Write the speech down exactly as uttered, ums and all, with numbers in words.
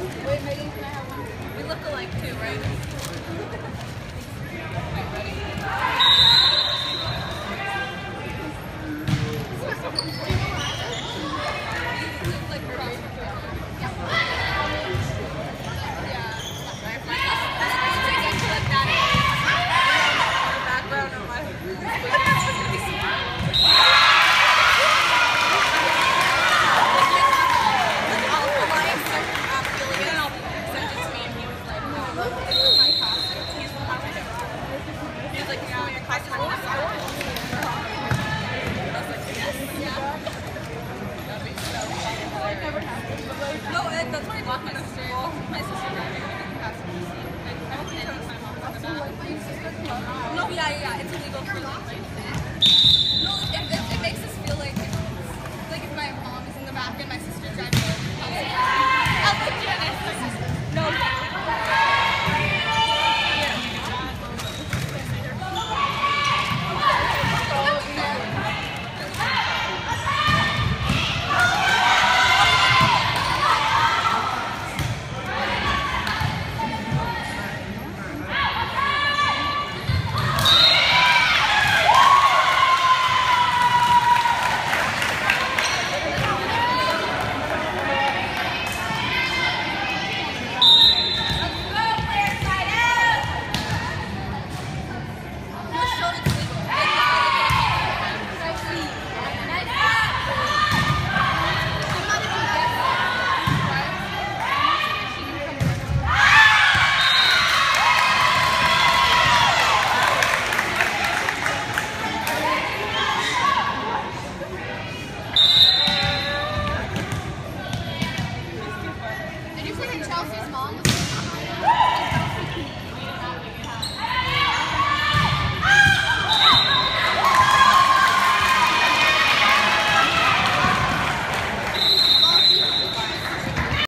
Wait, Megan, can I have one? We look alike too, right? No, Ed, that's why I walk in the street. My sister got it. I don't think I was my mom. No, yeah, yeah, it's illegal for them.